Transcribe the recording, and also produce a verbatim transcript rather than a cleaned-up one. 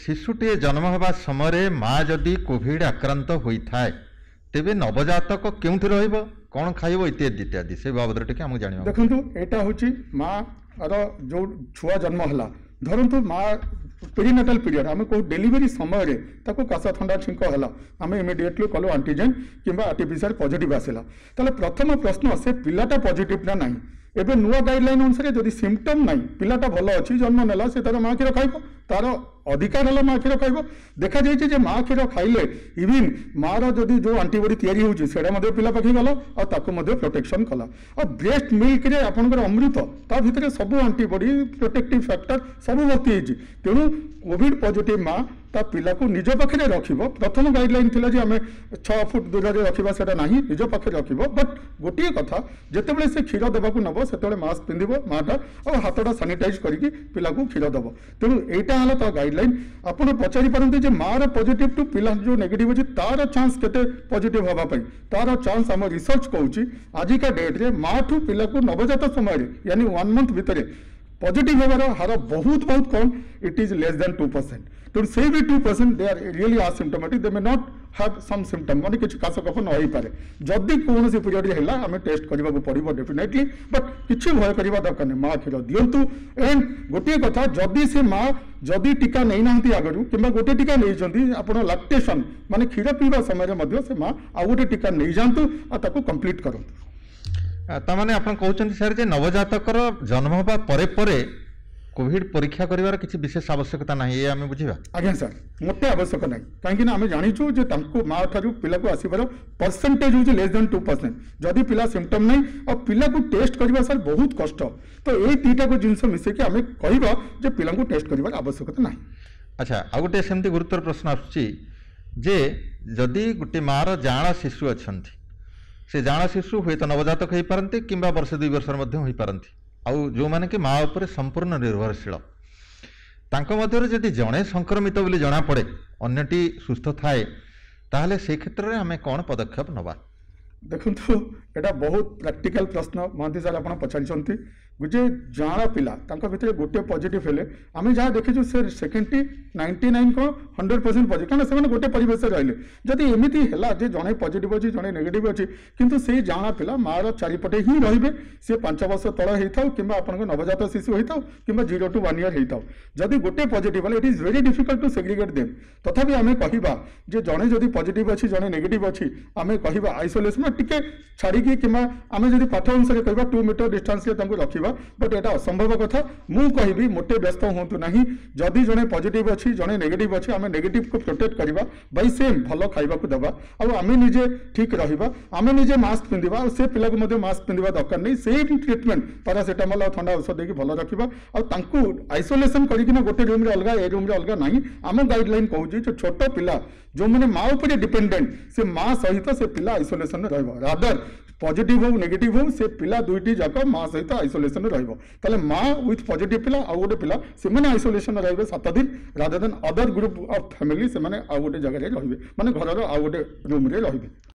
शिशुटे जन्म होगा समय माँ जदि कोविड आक्रांत होता है तेबे नवजातक क्योंठि रहिबो कौन खाइबो इत्यादि इत्यादि से बाबद टिके हमहु जानिबो। देखंतु एटा होची माँ रो जो छुआ जन्म हला धरंतु माँ पेरिनेटाल पीरियड आम कौ डेलीवरी समय रे ताको कासा थंडा छिंक हला आम इमिडिएटली कलु एंटीजेन किंबा आरटीपीसीआर पॉजिटिव आसला ताले प्रथम प्रश्न से पिलाटा पॉजिटिव ना नहीं एबे नुआ गाइडलाइन अनुसार जदि सिम्पटम नहीं पिलाटा भल अच्छी जन्म नेला से तार माँ क्षीर खाइब तार अधिकार है माँ क्षीर खाइब देखा जाए माँ क्षीर खाइले इवन माँ रदि जो आंटीबॉडी तैयारी होची सेडा मध्ये पिला पाखी गला और ताको मध्ये प्रोटेक्शन कला और ब्रेस्ट मिल्क रे आपनकर अमृत ता भितरे सब आंटीबॉडी प्रोटेक्टिव फैक्टर सब भर्ती होची तेणु कोविड पॉजिटिव माँ ता पिला को निज पाखे रखिब प्रथम गाइडलाइन थिला जे आमे छह फुट दूर रे रखिबा सेटा नाही निज पाखे रखिब बट गोटे कथा जेतेबेले से क्षीर देबाकू नबो सेतेबेले मास्क पिंदिबो माटा और हाथटा सैनिटाइज करके पिला को क्षीर देबो तेणु एटा हला ता गाइडलाइन आपण पचारि पारंती जे मार पॉजिटिव टू पिला जो नेगेटिव अछि तार चांस केते पॉजिटिव होबा पई तार चांस हम रिसर्च कहूची आज का डेट रे माँ ठू पिला को नवजात समय रे यानी वन मंथ भितरे पॉजिटिव होबार हार बहुत बहुत कम it is less than two percent तो से भी two percent they are really asymptomatic they may not have some symptom माने किछ कास कफ न होई पारे जदि कोन से पीरियड रे हला हमें टेस्ट करबा को पड़िबो डेफिनेटली बट किछ भय करबा दरकार नै माँ क्षीर दियंतु एंड गोटे कथा जदि से माँ जदि टीका नै नांती आगरु किबा गोटे टीका नै जंती आपण लैक्टेशन माने क्षीर पीबा समय रे मध्य से माँ आ गोटे टीका नै जानतु आ ताको कंप्लीट करंतु तामाने आपण कहउचंती सर जे नवजातकर जन्म होबा परे परे कोविड परीक्षा करिवार किछि विशेष आवश्यकता नाही ए आमे बुझिबा। आज्ञा सर मोटे आवश्यक नाही काहेकि ना आमे जानिछु जे तांको माँ ठारू पिला को आसीबार परसेंटेज होची लेस देन टू परसेंट जदि पिला सिम्पटम नाही और पिला को टेस्ट करबा सर बहुत कष्ट तो ए तीटा को जिंस मिसे कि आमे कहिबा जे पिला को टेस्ट करिवार आवश्यकता नाही। अच्छा आ गोटे सेमति गुरुतर प्रश्न आछी जे जदि गोटे माँ रो जाणा शिशु अछंती से जाणा शिशु हुए तो नवजातक हो पारती कि वर्ष दुई वर्ष हो पारती आउ जो माने कि माँ उपर संपूर्ण निर्भरशील तांको मध्यरे जदि जड़े संक्रमित बोली जना पड़े अन्यटी सुस्थ थाए ताहले से क्षेत्र में आमे कौन पदक्षेप नबा। देखंतु एटा बहुत प्रैक्टिकल प्रश्न महांती सर आपण पचारिछंती जे जाणा पिला तांको भितरे गोटे पॉजिटिव हेले आमे जहाँ देखिछु से सेकेंडटी नाइंटी नाइन को हंड्रेड परसेंट पॉजिटिव कारण से गोटे परिवेश रहिले जदि एमिति हेला जे जणे पॉजिटिव अछि जणे नेगेटिव अछि किंतु से जाणा पिला मार चारिपटे ही रहिबे से पांच वर्ष तळ हेइथाउ किंबा आपनको नवजात शिशु हेइथाउ किंबा जीरो टू वन ईयर हेइथाउ जदि गोटे पॉजिटिव हेले it is very difficult to segregate them तथापि आमे कहिबा जे जणे जदि पॉजिटिव अछि जणे नेगेटिव अछि आमे कहिबा आइसोलेशन टिके छाड़ी किंबा आमे जदि पाठ अनुसार कहिबा टू मीटर डिस्टेंस रे तांको रखिबा बट एटा असंभव कथा मु कहिबी मोटे व्यस्त होंतु नहीं जदि जणे पॉजिटिव अछि जणे नेगेटिव अछि आमे नेगेटिव को प्रोटेक्ट करबा बाय सेम भलो खाइबा को दबा आ आमे निजे ठीक रहिबा आमे निजे मास्क पिंदिबा और से पिला को मध्ये मास्क पिंदिबा दरकार नहीं सेम ट्रीटमेंट पैरासिटामोल और ठंडा औषध देकी भलो रखिबा और तांको आइसोलेशन करिकि ना गोटे रूम रे अलगा ए रूम रे अलगा नहीं आम गाइडलाइन कहूजी जो छोट पिला जो माने माँ ऊपर डिपेंडेंट से माँ सहित से पिला आइसोलेशन रहइबो रादर पॉजिटिव हो नेगेटिव हो से पिला दुईटी जाक माँ सहित आइसोलेशन रहइबो ताले माँ विथ पॉजिटिव पिला आ गोटे पिला से माने आइसोलेशन रहइबे सात दिन rather than other group of family से माने आ गोटे जगह रे रहइबे माने घर रो आ गोटे रूम रे रहइबे।